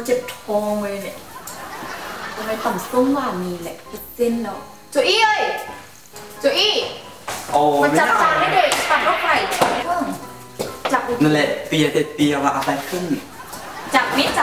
เจ็บท้องเลยเนี่ยทำไมต่ำส้มหวานมีแหละเฮ็ดเส้นแล้วโจอี้เอ้ยโจอี้มันจับจานให้เด็กปั่นรถไฟเพิ่งจับนั่นแหละเปียว่าเอาไปขึ้นจับมิด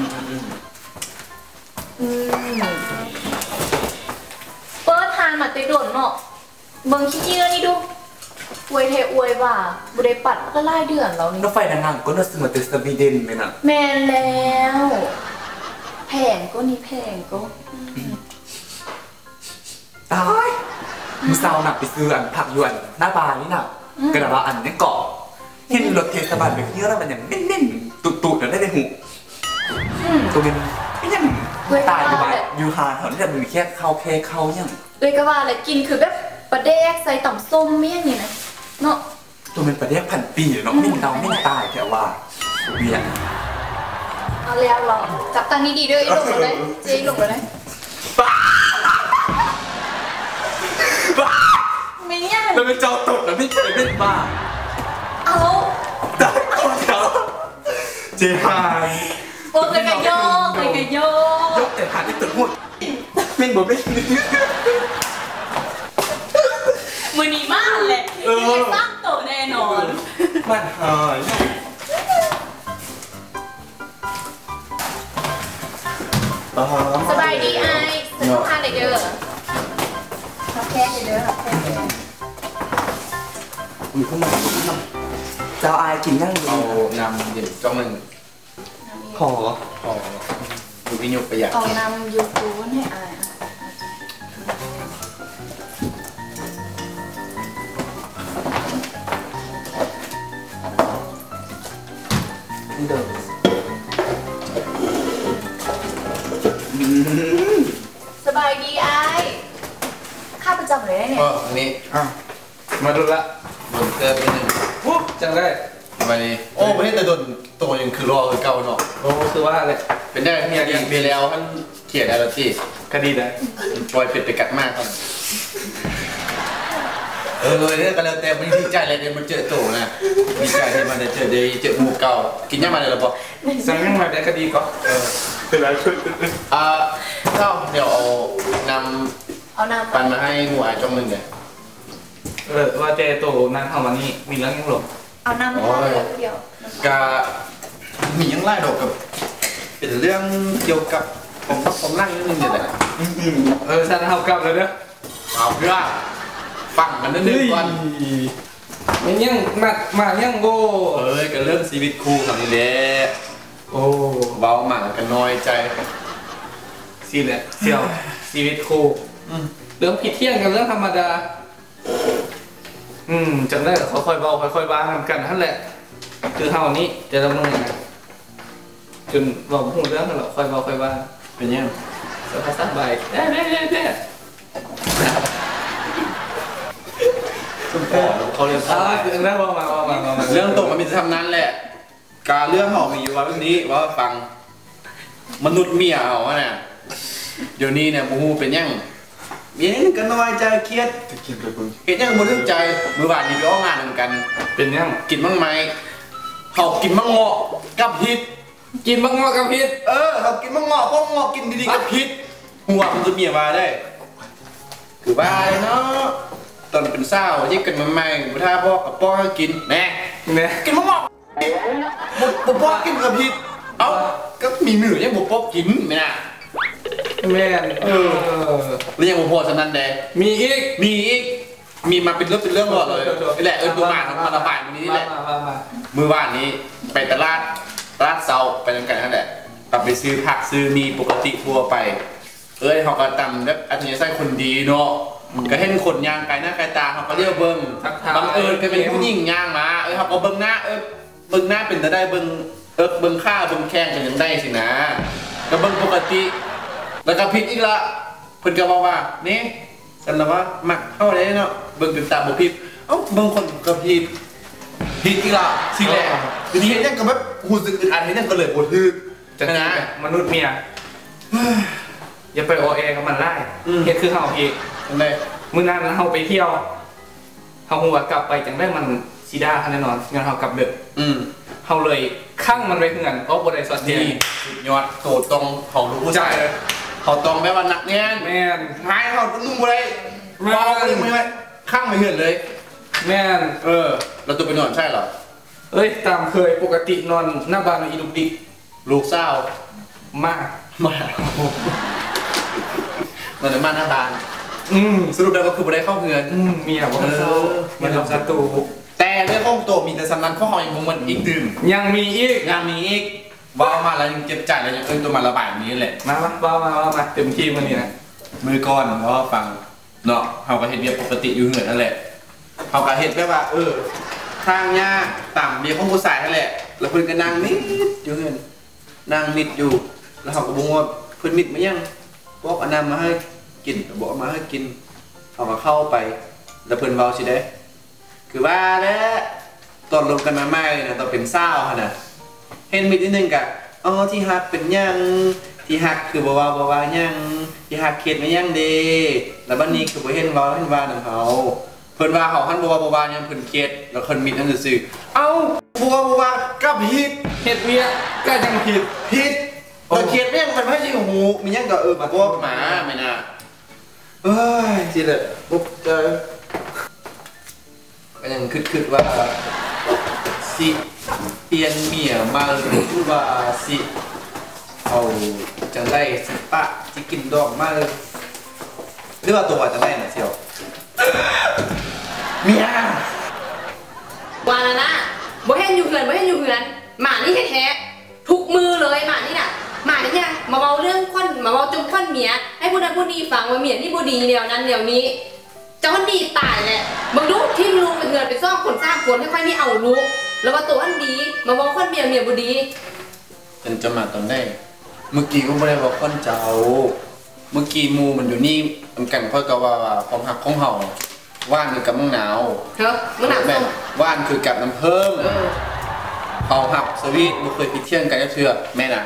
เปิดทานมาเตะโดนเนาะเบิ่งขี้ๆนี่ดูอวยเทอวยว่าบุได้ปัดก็ไล่เดือนแล้วนี่รถไฟดังๆก็น่าสมติสวีเดนเลยนะแมนแล้วแพงก็นี่แพงก็ตายมือเศร้าหนักไปซื้ออันผักยวนหน้าบานนี่น่ะกระดาษอันนี้เกาะเห็นรถเทศบาลไปเที่ยวแล้วมันอย่างเน่นๆตุ่ๆแล้วได้ในหูตัวเป็นไม่ยังตายอยู่บ้านยูฮาเขาเนี่ยมันแค่เข้ายังเลยก็ว่าอะไรกินคือแบบปลาแดกใส่ต่ำส้มไม่อย่างนี้นะเนาะตัวเป็นปลาแดกพันปีเนาะไม่เน่าไม่ตายแต่ว่าเนี่ยเอาแล้วหรอจับตังนี้ดีด้วยลงมาเลยเจ๊ลงมาเลยไม่เนี่ยเราเป็นเจ้าตดเราไม่เคยเป็นบ้าเอาตายคนเดียวเจ๊หายโอ้ยกระโยกแต่หาที่ตึกหมดไม่บอกไม่มือนีมากแหละที่สร้างโตแน่นอนมันหายสบายดีไอ้สนุกทานเลยเด้อทับแค่เลยเด้อทับแค่เลยมีข้าวมันเจ้าไอ้กินนั่งเอานำเดี๋ยวจ้องหนึ่งพอดูพิญญประหยัดเอานำยูทูบให้ไอ้เดิมสบายดีไอ้ข้าประจำเลยเนี่ยอันนี้มาดูละโดนเกลือไปหนึ่งจังได้มานี่โอ้ไม่ได้แต่โดนตัวยังคือรอคือเก่าเนาะโอ้คือว่าอะไรเป็นได้ที่ยังมีแล้วท่านเขียนอะไรที่คดีได้ปล่อยเป็ดไปกัดมากครับเนี่ยก็แล้วแต่มันดีใจเลยเนี่ยมันเจอโตนะดีใจที่มันได้เจอหมูเก่ากินยังมาเลยหรอปะสั่งยังมาได้คดีก็เป็นไรช่วยเข้าเดี๋ยวเอานำปันมาให้หมูอาจงหนึ่งเลยว่าเจโตนั่งเข้ามานี่มีเรื่องยังหลบเอานำมาเดียวกะมียังไล่ดอกกับเป็นเรื่องเกี่ยวกับผมนั่งนิดนึงเนี่ยแหละฉันเอากลับเลยเด้อเอาเพื่อฟังกันนิดนึงก่อนมันยังมายังโบกับเรื่องชีวิตคู่ของนี่แหละโอ้เบาหมากันน้อยใจสิแหละเสี่ยวชีวิตคู่เรื่องผิดเที่ยงกันเรื่องธรรมดาจำได้ค่อยๆเบาค่อยๆบ้างกันนั่นแหละคือเท่านี้จะดำเนินยังไงจนบอกพูดเรื่องกันหรอค่อยเบาค่อยบ้างเป็นยังสภาพสบายได้เขาเรียนเรื่องมาเรื่องตกมันมีทำนั้นแหละการเรื่องหอมีอยู่ว่าเรื่องนี้ว่าฟังมนุษย์เมียเอาเนี่ยเดี๋ยวนี้เนี่ยมูเป็นยังมีนี่ก็น้อยใจเครียดเห็นยังบนเรื่องใจมือบ่านนี่ไปอ้องานเหมือนกันเป็นยังกินบ้างไหมเขากินบ้างเงาะกับพิษกินบ้างเงาะกับพิษเขากินบ้างเงาะเพราะเงาะกินดีๆกับพิษหัวมันจะเมียมาได้คือบ้าเนาะตอนเป็นเศร้ายิ่งกันมาใหม่ถ้าพ่อกับพ่อกินแน่กินบ้างเงาะบุปผากินกับพิษเอ้าก็มีมือยังบุปผากินไม่น่ะแม่แล้วยังบุปผาฉะนั้นแดงมีมาเป็นเรื่องหมดเลยนี่แหละดูมามาระบายตรงนี้แหละมือว่านนี้ไปตลาดเซาไปทำกันนั่นแหละตัดไปซื้อผักซื้อมีปกติทั่วไปเขาก็ตำแบบอัจฉริยะไส้คนดีเนาะก็เห็นคนย่างไกลหน้าไกลตาเขาก็เรียกเบิ้งบังเอิญก็เป็นผู้หญิงย่างมาเขาก็เบิ้งหน้าเป็นจะได้เบิ้งข้าเบิ้งแข้งกันยังได้สินะก็เบิ้งปกติแล้วก็พิษอีกละเพิ่นก็บอกว่านี่ฉันละว่าหมักเข้าได้เนาะเบิ้งเป็นตาบุพิษเบิ้งคนก็พิษอีกละสิแหละทีนี้เห็นยังก็แบบหูสึกอึดอัดเห็นยังก็เลยปวดฮึกจะนะมนุษย์เมียอย่าไปโอเอกับมันไล่เฮ็ดคือเฮาอีกมื้อนั้นเฮาไปเที่ยวเฮาหัวกลับไปจังได้มันซีด้าแน่นอนงั้นเฮากลับดึกเขาเลยข้างมันไปเหือนเพราะบริษัทนี้ยอดโตตรงของลูกผู้ชายเขาตรงแม้ว่านักเนี่ยแม่นหายเขานุ่มอะไรมองไปเลยข้างไปเหือนเลยแม่นเราตัวไปนอนใช่เหรอเอ้ยตามเคยปกตินอนหน้าบ้านอีลูกดิลูกเศร้ามานอนในบ้านหน้าบ้านสรุปแล้วก็คือไม่ได้เข้าเหือนมีแบบว่าเศร้ามันรับศัตรูแต่เรื่องของตัวมีแต่สำนักข้อหอยมันอีกดื่มยังมีอีกว้าวมาแล้วยังเจ็บใจแล้วยังตัวมาระบายนี้แหละมาว้าวมาเต็มที่มันนี่นะมือก้อนเพราะว่าฟังเนาะเขาก็เห็นเบียปกติอยู่เหมือนนั่นแหละเขาก็เห็นแค่ว่าทางยากต่ำเบียของผู้ชายนั่นแหละแล้วเพื่อนก็นั่งนิดอยู่เหมือนนั่งนิดอยู่แล้วเขาก็บอกว่าเพื่อนมิดมายังบอกเอาน้ำมาให้กินบอกมาให้กินเขาก็เข้าไปแล้วเพื่อนเบาสิได้คือว่าแล้วตอนลงกันมาไม่นะตอนเป็นเศร้าขนาดเห็นมิดนิดนึงกะที่ฮักเป็นยังที่ฮักคือบ่ว่ายังที่ฮักเข็ดไม่ยังเดแล้วบ้านนี้คือบ่เห็นว่าน้ำเขาเพิ่นว่าเขาหันบ่ว่ายังเพิ่นเข็ดแล้วเพิ่นมิดนั่นซื่อบ่ว่ากับผิดเฮ็ดเวียก็ยังผิดแต่เข็ดไม่ยังมันไม่ใช่หูมียังก็บ่หมาไม่น่าสิเลยปุ๊บก็ยังคิดว่าสิเปลี่ยนเมียมาหรือว่าสิเอาจังไรสิปะจะกินดอกมาเลยหรือว่าตัวจังไรน่ะเชียวเมียว่าแล้วนะบ่เห็นอยู่เหือนหมานี่แท้ๆทุกมือเลยหมานี่น่ะหมานี่เนี่ยมาเบาเรื่องควันมาเบาจมควันเมียให้ผู้นั้นผู้นี้ฟังว่าเมียนี่บ่ดีเดี๋ยวนั้นเดี๋ยวนี้เจ้าคนดีตายแหละมึงรู้ที่มึงลงไปเหือนไปซ่อมคนสร้างคนให้ค่อยนี่เอารู้แล้วว่าตัวอันดีมาบอกคนเมียบุดีเป็นจะมาตอนได้เมื่อกี้ก็ไม่ได้บอกคนเจ้าเมื่อกี้มูมันอยู่นี่มันกันค่อยกับว่าความหักของเห่าว่านคือกับมึงหนาวมึงหนาวแบบว่านคือกับน้ำเพิ่มเห่าหักสวีทมันเคยพิเทียนกันก็เชื่อแม่น่ะ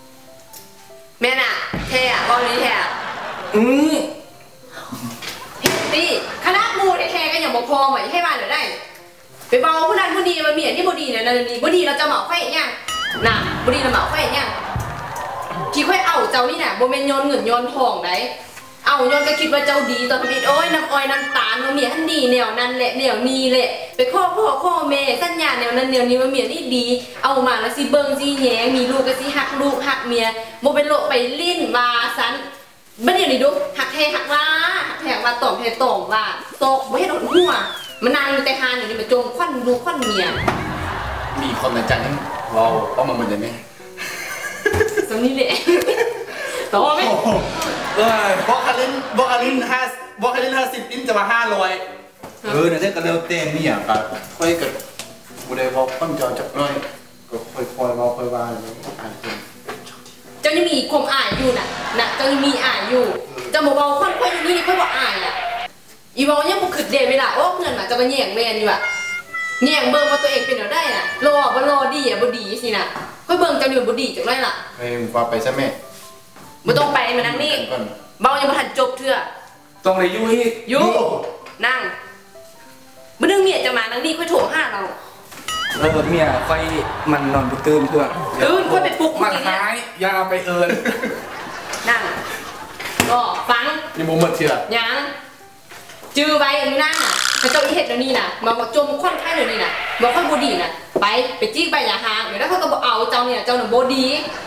แท้อะบอกนี้แท้ตีคณะมูแท้ก็อย่างบอกพอไหมให้มาเดี๋ยวได้ไปเบาผู้นั้นผู้ดีมาเมียที่บุดีเนี่ยนั่นนี่บุดีเราจะเหมาไฟยังน่ะบุดีเราเหมาไฟยังที่ค่อยเอาเจ้านี่น่ะโบเมนโยนเงินโยนทองไหนเอาโยนก็คิดว่าเจ้าดีตอนนี้โอ้ยน้ำอ้อยน้ำตาลมาเมียท่านดีแนวนั้นแหละแนวนี้แหละไปข้อพ่อแม่สัญญาแนวนั้นแนวนี้มาเมียนี่ดีเอามาแล้วสิเบิ้งสิแย่มีลูกก็สิหักลูกหักเมียโบเป็นโลไปลิ้นวาสันบัดเดี๋ยวนี้ดูหักแทงหักว่าต่อมแทงต่อมว่าโตกไม่ให้โดนหัวมันนานอยู่แต่ฮานอยู่นี่มาจงควันลูกควันเมียมีคนในใจนั่นเราต้องมาเหมือนกันไหมสมนี้แหละต่อไหมบอกคาริน50อินจะมา500เนี่ยก็เร็วเต็มนี่อย่างกันค่อยกับบุได้บอกต้นจอจับน้อยก็ค่อยๆค่อยว่าอย่างนี้อ่านเป็นเจ้านี่มีความอ่านอยู่นะเจ้านี่มีอ่านอยู่เจ้าบอกว่าค่อยอยู่นี่ค่อยบอกอ่านอ่ะอีวอลยังบุกขึ้นเดนเวลาโอ้เงินมาจะมาแย่งแมนอยู่อะแย่งเบิ่งว่าตัวเองเป็นอะไรน่ะรอดีอ่ะบ่ดีสินะค่อยเบิ่งเจ้านี่บ่ดีจังไรล่ะเฮ้ยว่าไปซะแม่บ่ต้องไปมานั่งนี่เบายังบ่ทันจบเถื่อต้องเลยอยู่นั่งบ่นึงเมียจะมานั่งนี่ค่อยโทรหาเราเมียค่อยมันนอนบ่ตื่นเถื่อค่อยไปปลุกมันหายยาไปเอิญนั่งก็ฟังยังบ่หมดเถื่อยังจื้อไว้อย่างนี้นั่นน่ะพระเจ้าอีเห็ดเดี๋ยวนี้น่ะมาบอกจมค่อนข้างเดี๋ยวนี้น่ะบอกค่อยโบดีน่ะไปจี้ใบยาหางเดี๋ยวถ้าเขาก็บอกเอาเจ้าเนี่ยเจ้าหนุ่มโบดี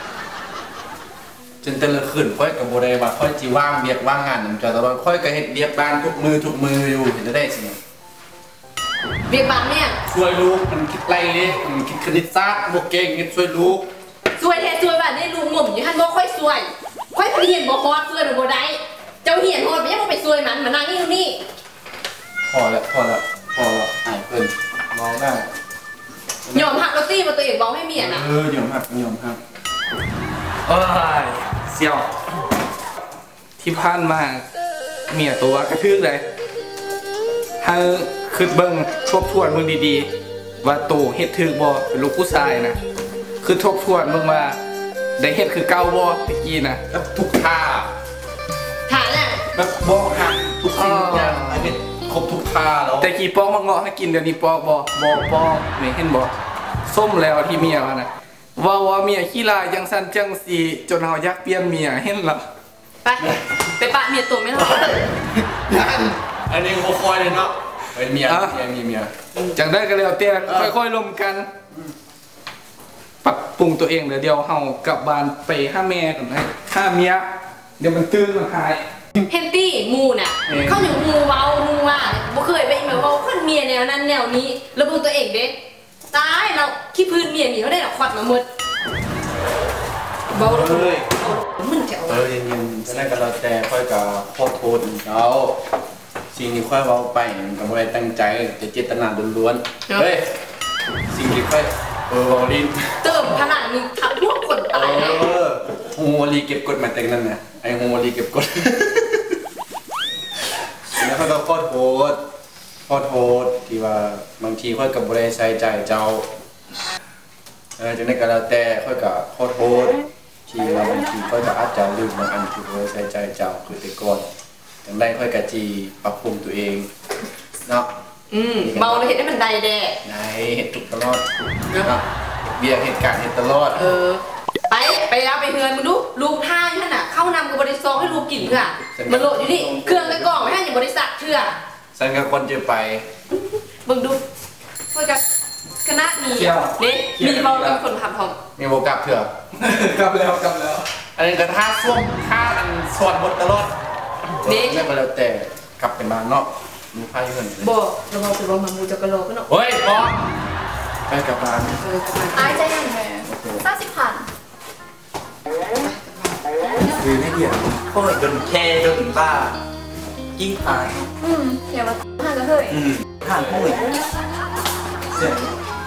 จนแต่ละคืนค่อยกับโบได้ว่าค่อยจีว่างเบียกว่างงานจะตลอดค่อยกับเห็ดเบียกบ้านทุกมืออยู่เห็นจะได้สิเบียกบ้านเนี่ยช่วยลูกมันคิดไรเลยมันคิดคณิตศาสตร์บวกเก่งคิดช่วยลูกช่วยแท้ช่วยบ้านนี่ลุงงมอยู่ท่านบอกค่อยช่วยค่อยเรียนบอกคอช่วยหรือโบได้เจ้าเหียนโหดไม่ใช่ว่าไปช่วยมันมานั่งนี่พอแล้วหายเพิ่นมองได้ยอมหักลอตตี้มาตัวเองบอกให้เมียนะยอมหักโอ้ยเสี่ยวที่ผ่านมาเมียตัวกระทึกเลยถ้าคือเบิ้งทบทวนมึงดีๆว่าโตเฮ็ดถือบ่เป็นลูกผู้ชายนะคือทบทวนมึงว่าได้เฮ็ดคือเก่าบ่ตะกี้นะทุกท่าเนี่ยแบบบอกหักทุกสิ่งอย่างไอ้ครบทุกท่าแล้วแต่กี่ปอกมาเงาะให้กินเดี๋ยวนี้ปอกบ่นี่เห็นบ่ส้มแล้วที่เมียว่านะว่าเมียขี้ลายจังสันจังสีจนเฮาอยากเปลี่ยนเมียเห็นหรอไปปะเมียตัวไม่รอดอันนี้โคคอยเลยเนาะเป็นเมียมีเมียจังได้ก็แล้วแต่ค่อยๆลมกันปรับปรุงตัวเองเดี๋ยวเฮากลับบ้านไปห้าแม่ก่อนให้ห้าเมียเดี๋ยวมันตื้นมันหายเฮนตี้มูน่ะเขาอยู่มูเว้ามูว่าบ่เคยไปแบบว่าคนเมียแนวนั้นแนวนี้ระเบิดตัวเองเด้ตายเราขี้พื้นเมียหนีเขาได้หรอควัดมาหมดเบาเลยมึนแถวเย็นๆจะได้กับเราแต่ค่อยกับพ่อโทษเขาสิ่งที่ค่อยเบาไปกับอะไรตั้งใจจะเจตนาล้วนๆเฮ้ยสิ่งที่ค่อยเบาลิ้นเติมพลังนี่ทำพวกคนตายโฮลีเก็บกดมาแต่งนั่นนะไอโฮลีเก็บกดแล้วค่อยก็ขอโทษที่ว่าบางทีค่อยกับบริษัทใจเจ้าจังได้กับเราแต่ค่อยกับขอโทษที่ว่าบางทีค่อยกับอาจจะลืมบางอันที่บริษัทใจเจ้าคือแต่ก่อนจังได้ค่อยกับจีปรับปรุงตัวเองเนาะเมาเลยเห็นได้มันได้แด่เห็นถูกตลอดเนาะเบียร์เหตุการณ์เห็นตลอดไปแล้วไปเฮือนมึงดูลูกท่าท่านน่ะเข้านำกับบริษัทให้ลูกกินเพื่อมันโหลดอยู่นี่เครื่องกระกล่องไม่ให้อยู่บริษัทเชื่อฉันกับคนจะไปมึงดูเพื่อกับคณะนี้นี่มีบอลกับคนทำพร้อมมีโบกับเถื่อกลับแล้วอันนี้ก็ท่าช่วงท่าอันสวนบทตลอดนี่ไม่เป็นแล้วแต่กลับเป็นบ้านเนาะมีพายเงินบ่เราบอกว่ามามูจะกระโหลกก็เนาะเฮ้ยบอสไปกลับบ้านอายใจยังไง30,000 คือไม่เดียวโอ้ยจนแค่จนบ้ายิ่งหายอย่ามาห่างกันเฮ้ยห่างโอ้ย